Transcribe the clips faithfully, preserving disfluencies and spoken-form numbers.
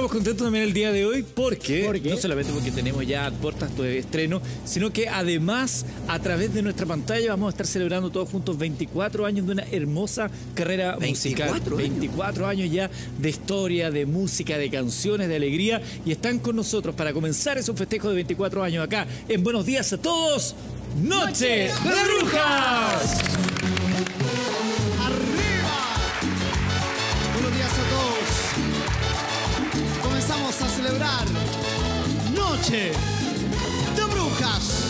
estamos contentos también el día de hoy porque, ¿Por qué? no solamente porque tenemos ya puertas de estreno, sino que además a través de nuestra pantalla vamos a estar celebrando todos juntos veinticuatro años de una hermosa carrera musical. veinticuatro años. veinticuatro años ya de historia, de música, de canciones, de alegría, y están con nosotros para comenzar esos festejos de veinticuatro años acá en Buenos Días a Todos, Noche de Brujas. Buenos días a todos. Comenzamos a celebrar Noche de Brujas.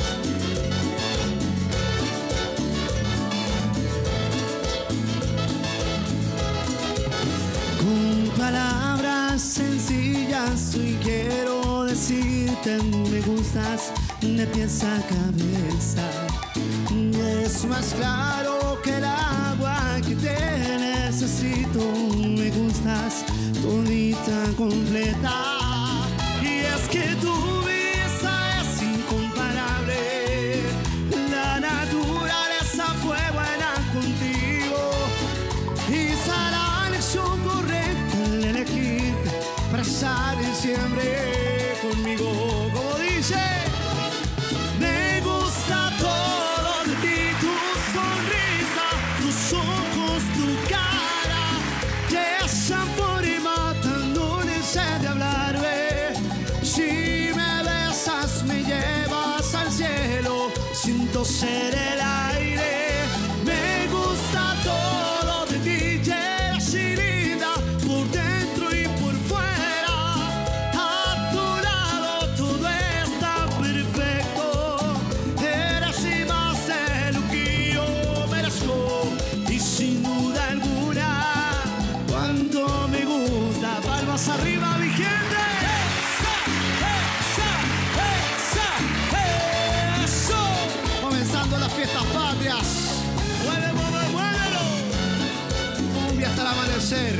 Con palabras sencillas hoy quiero decirte me gustas de pies a cabeza. Es más claro que el agua que te necesito. Me gustas todita completa. Y es que tu belleza es incomparable. La naturaleza fue buena contigo. Y será la elección correcta el elegirte para estar siempre conmigo. Como dice, me gusta todo de ti, tu sonrisa, tus ojos, tu cara, te hacen por y matan, no sé de hablarme. Si me besas, me llevas al cielo, siento ser el aire. Me gusta todo de ti, eres linda por dentro y por fuera. A tu lado todo está perfecto. Eres y más de lo que yo merezco. Y sin duda alguna, cuánto me gusta. Palmas arriba, mi gente. ¡Esa! ¡Esa! ¡Eso! Comenzando las fiestas patrias. ¡Mueve, mueve, muévelo! Cumbia hasta el amanecer.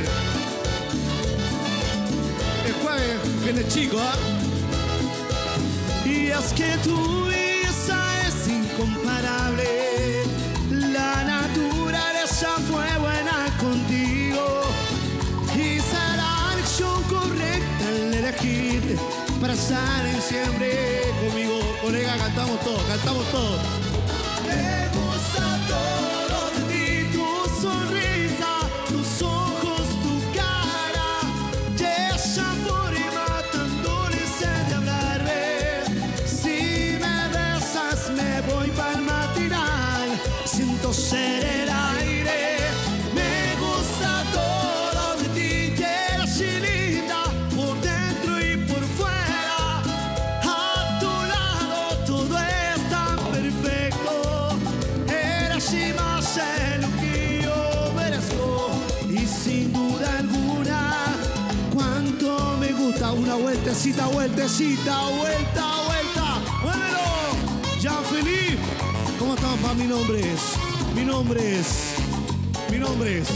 El jueves viene chico, ¿ah? ¿eh? Y es que tu belleza es incomparable. La naturaleza fue buena contigo. Y será la elección correcta el elegirte para estar siempre conmigo. Colega, cantamos todos, cantamos todos. Me gusta todo de ti, tu sonrisa, tus ojos, tu cara, te hacen por y matan, no sé de hablarme. Si me besas me voy para el matinal, siento ser el aire. Me gusta todo de ti, eres linda por dentro y por fuera. A tu lado todo es tan perfecto. Eres y más de lo que yo merezco. Y sin duda alguna, cuánto me gusta. Una vueltecita, vueltecita, vuelta, vuelta. ¡Muévelo! Jean-Philippe. ¿Cómo estamos, pa? Mi nombre es, mi nombre es, mi nombre es.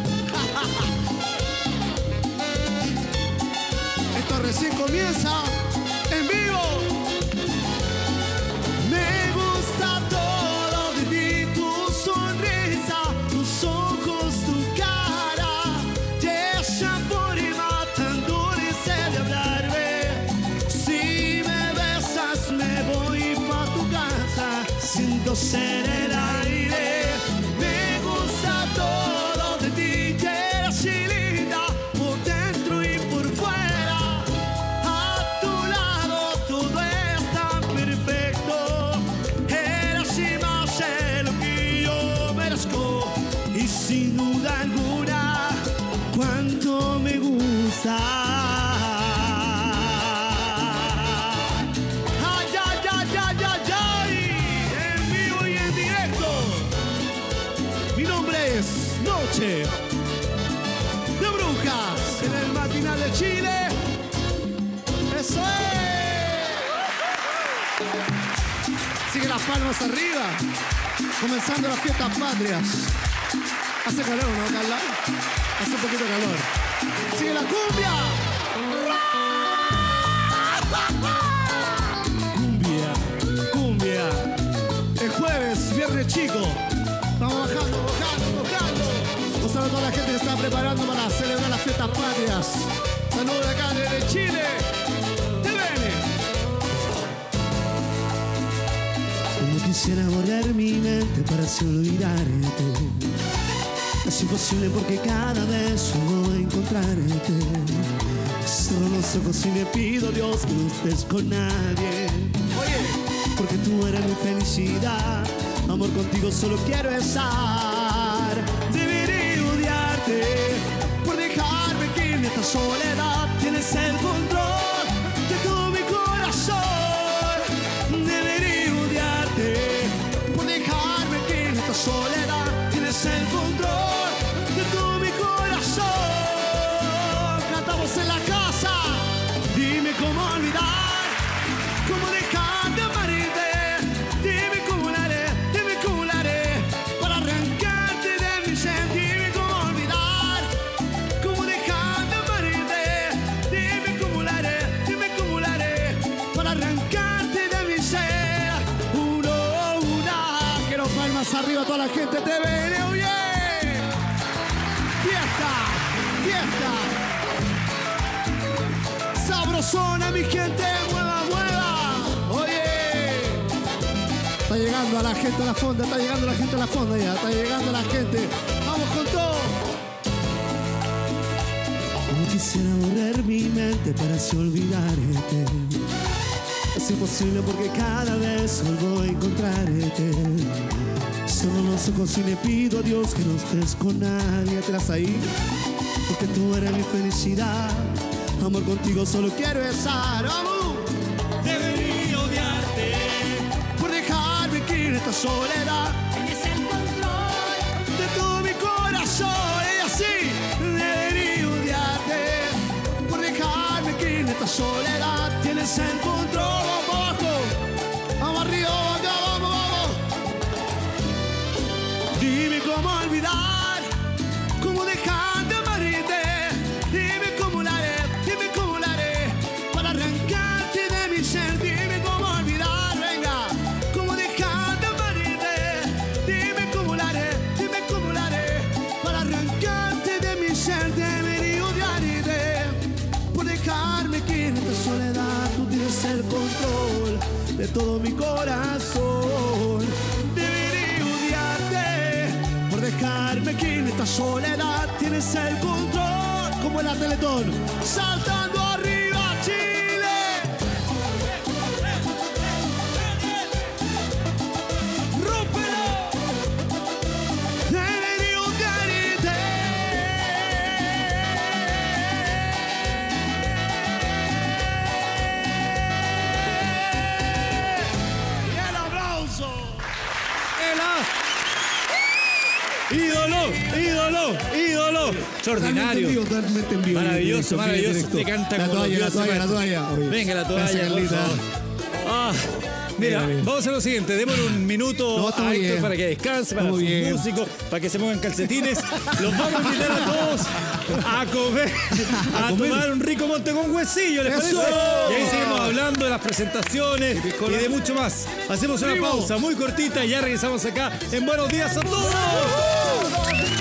Esto recién comienza en vivo. Me gusta todo de ti, tu sonrisa, tus ojos, tu cara, te hacen por y matan, no sé de hablarme. Si me besas me voy pa' tu casa, siento ser el aire. Me gusta todo de ti, eres linda por dentro y por fuera. A tu lado todo es tan perfecto. Eres y más de lo que yo merezco. Y sin duda alguna, cuánto me gusta. Ay, ay, ay, ay, ay, ay. En vivo y en directo. Mi nombre es Noche de Brujas en el Matinal de Chile. ¡Eso es! Sigue las palmas arriba. Comenzando las fiestas patrias. Hace calor, ¿no, Carla? Hace un poquito de calor. Sigue la cumbia. Cumbia, cumbia. El jueves, viernes chico. Estamos bajando, bajando, bajando. Un saludo a toda la gente que está preparando para celebrar las fiestas patrias. Saludos de acá Chile. Te viene. Como quisiera borrar mi mente para así olvidarte. Es imposible porque cada vez voy a encontrarte. Cierro los ojos y le pido a Dios que no estés con nadie. Oye, porque tú eres mi felicidad. Amor, contigo solo quiero estar. Debería odiarte por dejarme que en esta soledad tienes el control de todo mi corazón. Debería odiarte por dejarme que en esta soledad tienes el control de todo mi corazón. Cantamos en la casa. Dime cómo olvidar, cómo dejar de amarte. Dime cómo lo haré, dime cómo lo haré para arrancarte de mi ser. Dime cómo olvidar, cómo dejar de amarte. Dime cómo lo haré, dime cómo lo haré para arrancarte de mi ser. Uno, una, quiero palmas arriba a toda la gente. Te veré, oye. Fiesta, fiesta. Sabrosona, mi gente, mueva, mueva. Oye, está llegando a la gente a la fonda, está llegando la gente a la fonda ya, está llegando la gente. Vamos con todo. Como quisiera borrar mi mente para así olvidarte. Es imposible porque cada vez vuelvo a encontrarte. Solo los ojos y le pido a Dios que no estés con nadie. ¿Atrás ahí? Porque tú eres mi felicidad. Amor, contigo solo quiero estar. ¡Vamos! Debería odiarte por dejarme aquí en esta soledad. Tienes el control de todo mi corazón. Y así. Debería odiarte por dejarme aquí en esta soledad. Tienes el control. Vamos abajo. Vamos arriba, vamos acá, vamos, vamos. Dime cómo olvidar, cómo dejar de amarte. Dime cómo lo haré, dime cómo lo haré para arrancarte de mi ser. Dime cómo olvidar, venga, cómo dejar de amarte. Dime cómo lo haré, dime cómo lo haré para arrancarte de mi ser. Debería odiarte por dejarme aquí en esta soledad. Tú tienes el control de todo mi corazón. Debería odiarte por dejarme aquí en esta soledad. Tienes el control. Como en la Teletón, saltando arriba, Chile. ¡Rómpelo! Debería odiarte. Y el aplauso. ¡Ídolo! ¡Ídolo! ¡Ídolo! Extraordinario. Totalmente en vivo. Maravilloso, maravilloso. Te canta la como toalla, la Dios, toalla, la toalla. Oye, venga, la toalla, gracias, por Carlita. favor. Ah, mira, Mira, mira. vamos a hacer lo siguiente. Démosle un minuto No, está a muy Héctor bien. para que descanse, para Está sus muy bien. músicos, para que se muevan calcetines. Los vamos a invitar a todos a comer, a, comer. tomar un rico monte con huesillo, ¿les ¡Eso! parece? Y ahí seguimos hablando de las presentaciones y de mucho más. Hacemos una Primo. pausa muy cortita y ya regresamos acá en Buenos Días a Todos.